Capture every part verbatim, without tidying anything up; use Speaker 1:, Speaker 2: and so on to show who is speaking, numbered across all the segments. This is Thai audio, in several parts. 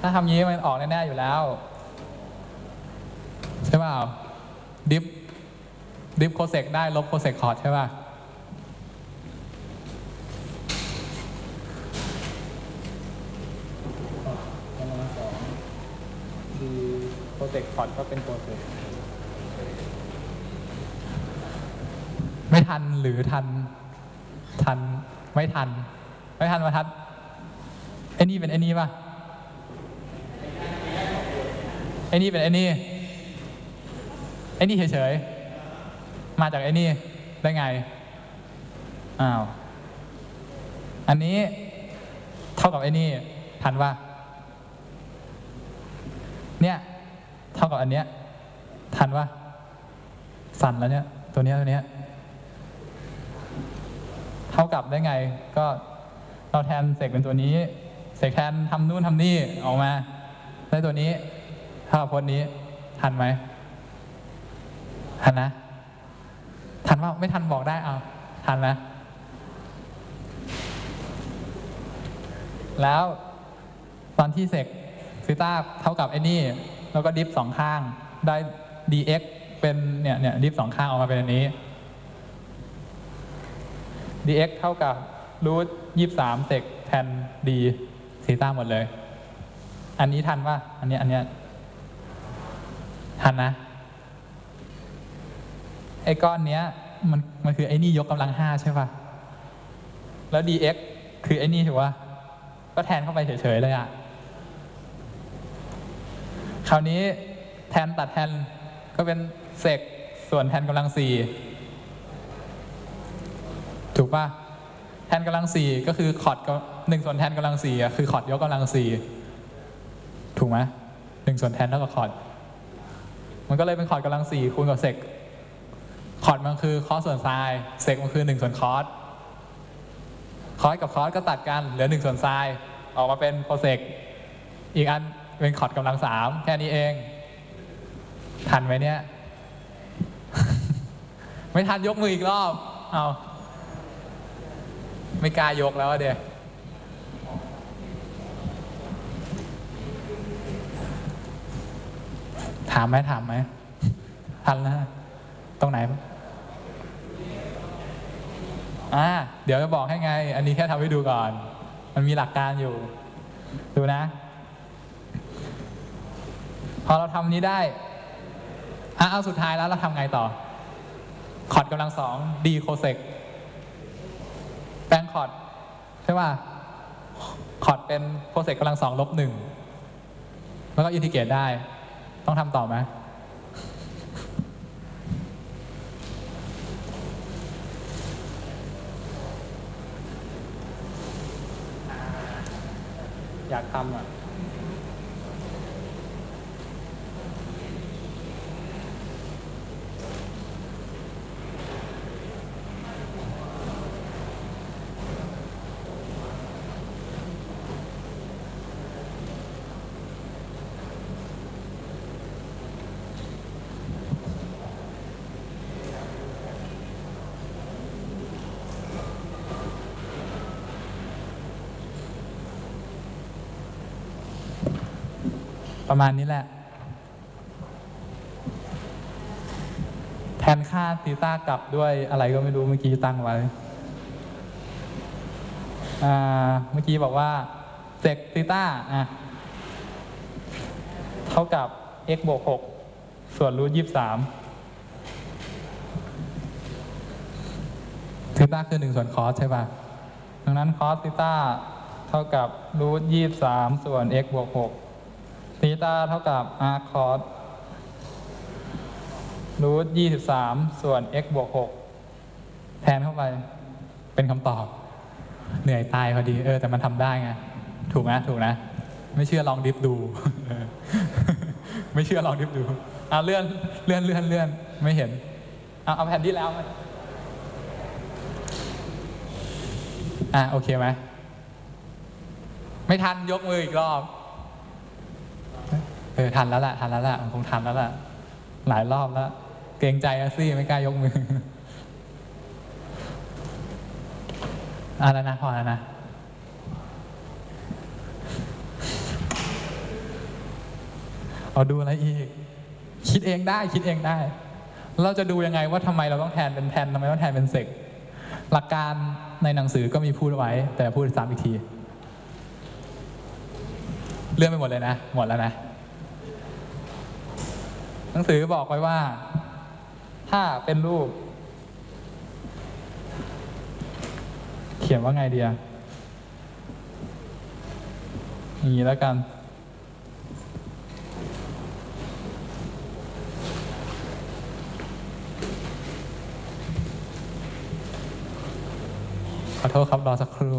Speaker 1: ถ้าทำงี้มันออกแน่ๆอยู่แล้วใช่ป่าวดิฟดิฟโคเซกได้ลบโคเซกคอร์ดใช่ป่ะดีโคเซกคอร์ดก็เป็นโคเซกไม่ทันหรือทันทันไม่ทันไม่ทันมาทัดไอ้นี่เป็นไอ้นี่ป่ะไอ้นี่เป็นไอ้นี่ไอ้นี่เฉยๆมาจากไอ้นี่ได้ไงอ้าวอันนี้เท่ากับไอ้นี่ทันป่ะเนี่ยเท่ากับอันเนี้ยทันป่ะสั่นแล้วเนี่ยตัวเนี้ยตัวเนี้ยเท่ากับได้ไงก็เราแทนเสกเป็นตัวนี้เสกแทนทำนู่นทำนี่ออกมาได้ตัวนี้เท่ากับพจน์นี้ทันไหมทันนะทันว่าไม่ทันบอกได้เอาทันนะแล้วตอนที่เสกซีต้าเท่ากับไอ้นี่แล้วก็ดิฟสองข้างได้ dx เป็นเนี่ยเนี่ยดิฟสองข้างออกมาเป็นอันนี้ dx เท่ากับรูทยี่สิบสามเสกแทน d ซีต้าหมดเลยอันนี้ทันป่ะอันนี้อันเนี้ยทันนะไอ้ก้อนเนี้ยมันมันคือไอ้นี่ยกกำลังห้าใช่ป่ะแล้ว dx คือไอ้นี่ถูกป่ะก็แทนเข้าไปเฉยๆเลยอ่ะคราวนี้แทนตัดแทนก็เป็นเสกส่วนแทนกำลังสี่ถูกป่ะแทนกำลังสี่ก็คือคอร์ดหนึ่งส่วนแทนกำลังสี่อ่ะคือคอร์ดยกกำลังสี่ถูกไหมหนึ่งส่วนแทนเท่ากับคอร์ดมันก็เลยเป็นคอร์ดกำลังสี่คูณกับเสกคอร์ดมันคือคอสส่วนไซน์เสกมันคือหนึ่งส่วนคอสคอสกับคอสก็ตัดกันเหลือหนึ่งส่วนไซน์ออกมาเป็นโคเซกอีกอันเป็นคอร์ดกำลังสามแค่นี้เองทันไหมเนี่ย ไม่ทันยกมืออีกรอบเอาไม่กล้ายกแล้วเดี๋ยวถามไหมถามไหมทันแล้วตรงไหนอ่าเดี๋ยวจะบอกให้ไงอันนี้แค่ทำให้ดูก่อนมันมีหลักการอยู่ดูนะพอเราทำนี้ได้อ่ะเอาสุดท้ายแล้วเราทำไงต่อคอร์ดกำลังสองดีโคเซกแปลงคอร์ดใช่ป่ะคอร์ดเป็นโคเซกกำลังสองลบหนึ่งแล้วก็อินทิเกรตได้ต้องทำต่อไหมอยากทำอ่ะประมาณนี้แหละแทนค่าซีต้ากลับด้วยอะไรก็ไม่รู้เมื่อกี้ตั้งไว้เมื่อกี้บอกว่าเซกซีต้าอ่ะเท่ากับ x บวกหกส่วนรูทยี่สิบสามซีต้าคือหนึ่งส่วนคอสใช่ป่ะดังนั้นคอสซีต้าเท่ากับรูทยี่สิบสามส่วน x บวกหกซีต้าเท่ากับ arc cos รูทยี่สิบสามส่วน x บวกหกแทนเข้าไปเป็นคำตอบเหนื่อยตายพอดีเออแต่มันทำได้ไงถูกนะถูกนะไม่เชื่อลองดิฟดู ไม่เชื่อลองดิฟดูเอาเลื่อนเลื่อนเลื่อนเลื่อนไม่เห็นเอาเอาแผ่นที่แล้วมาอ่ะโอเคไหมไม่ทันยกมืออีกรอบเออทันแล้วแหละทันแล้วแหละมันคงทันแล้วแหละหลายรอบแล้วเกรงใจอะซี่ไม่กล้ายกมืออ่ะแล้วนะพอแล้วนะเอาดูอะไรอีกคิดเองได้คิดเองได้เราจะดูยังไงว่าทำไมเราต้องแทนเป็นแทนทำไมต้องแทนเป็นเซกหลักการในหนังสือก็มีพูดไว้แต่พูดซ้ำอีกทีเลื่อนไปหมดเลยนะหมดแล้วนะหนังสือบอกไว้ว่าถ้าเป็นรูปเขียนว่าไงดีอะอย่างนี้แล้วกันขอโทษครับรอสักครู่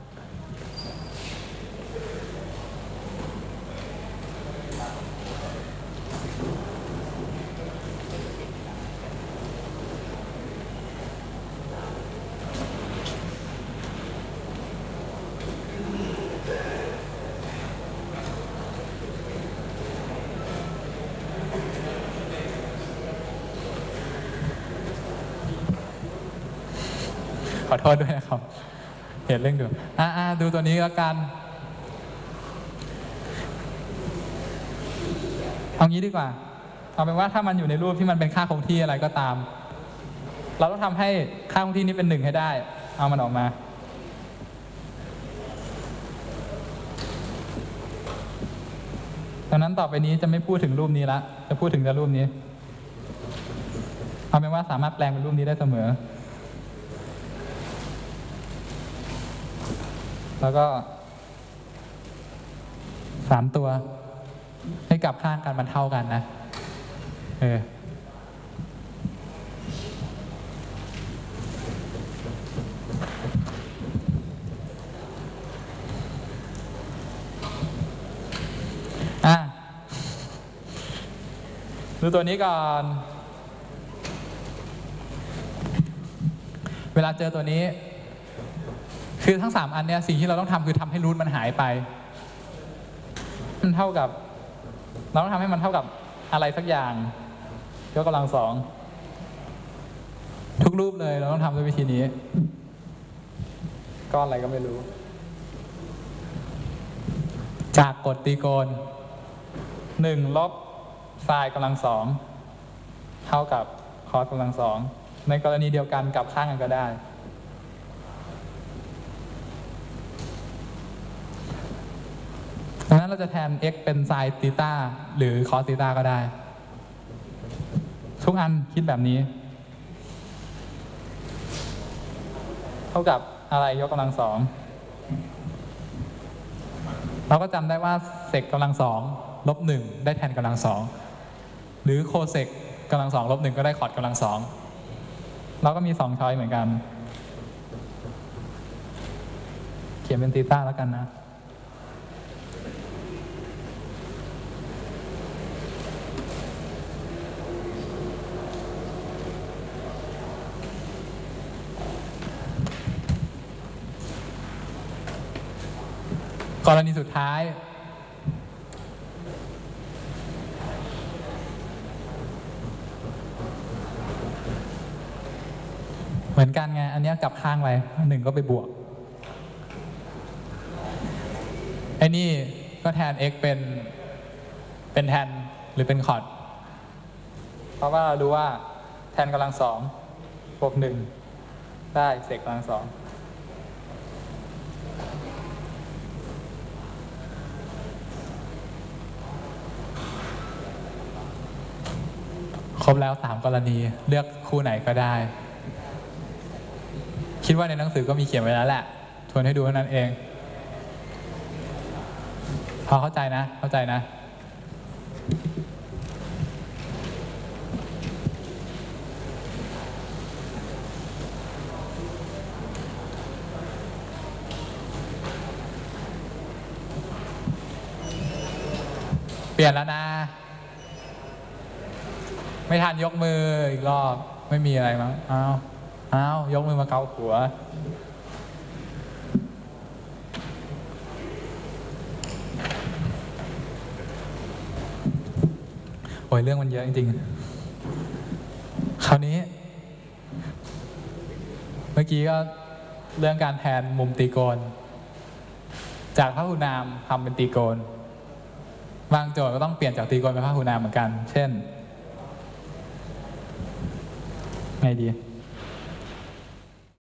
Speaker 1: ขอโทษด้วยนะครับเห็นเรื่องดูอ่าดูตัวนี้แล้วกันเอางี้ดีกว่าเอาเป็นว่าถ้ามันอยู่ในรูปที่มันเป็นค่าคงที่อะไรก็ตามเราต้องทำให้ค่าคงที่นี้เป็นหนึ่งให้ได้เอามันออกมาดังนั้นต่อไปนี้จะไม่พูดถึงรูปนี้ละจะพูดถึงแต่รูปนี้เอาเป็นว่าสามารถแปลงเป็นรูปนี้ได้เสมอแล้วก็สามตัวให้กลับข้างกันมันเท่ากันนะเอออ่ะดูตัวนี้ก่อนเวลาเจอตัวนี้คือทั้งสามอันเนี้ยสิ่งที่เราต้องทำคือทำให้รูทมันหายไปมันเท่ากับเราต้องทำให้มันเท่ากับอะไรสักอย่างยกกำลังสองทุกรูปเลยเราต้องทำด้วยวิธีนี้ก้อนอะไรก็ไม่รู้จากกฎตรีโกณหนึ่งลบไซน์กำลังสองเท่ากับคอสกำลังสองในกรณีเดียวกันกลับข้างกันก็ได้ดังนั้นเราจะแทน x เป็นไซน์ธีต้าหรือคอสธีต้าก็ได้ทุกอันคิดแบบนี้เท่ากับอะไรยกกำลังสองเราก็จำได้ว่าเซกกำลังสองลบหนึ่งได้แทนกำลังสองหรือโคเซกกำลังสองลบหนึ่งก็ได้คอร์ดกำลังสองเราก็มีสองช้อยเหมือนกันเขียนเป็นธีต้าแล้วกันนะกรณีสุดท้ายเหมือนกันไงอันนี้กลับข้างไปหนึ่งก็ไปบวกไอ้นี่ก็แทน x เป็นเป็นแทนหรือเป็นคอร์ดเพราะว่าเราดูว่าแทนกำลังสองบวกหนึ่งได้เศษกำลังสองครบแล้วสามกรณีเลือกคู่ไหนก็ได้คิดว่าในหนังสือก็มีเขียนไว้แล้วแหละทวนให้ดูเท่านั้นเองพอเข้าใจนะเข้าใจนะเปลี่ยนแล้วนะไม่ทันยกมืออีกรอบไม่มีอะไรมั้งอ้าวอ้าวยกมือมาเกาหัวโอ้ยเรื่องมันเยอะจริงๆคราวนี้เมื่อกี้ก็เรื่องการแทนมุมตรีโกณจากพหุนามทำเป็นตรีโกณบางโจทย์ก็ต้องเปลี่ยนจากตรีโกณเป็นพหูนามเหมือนกัน เช่นไงดี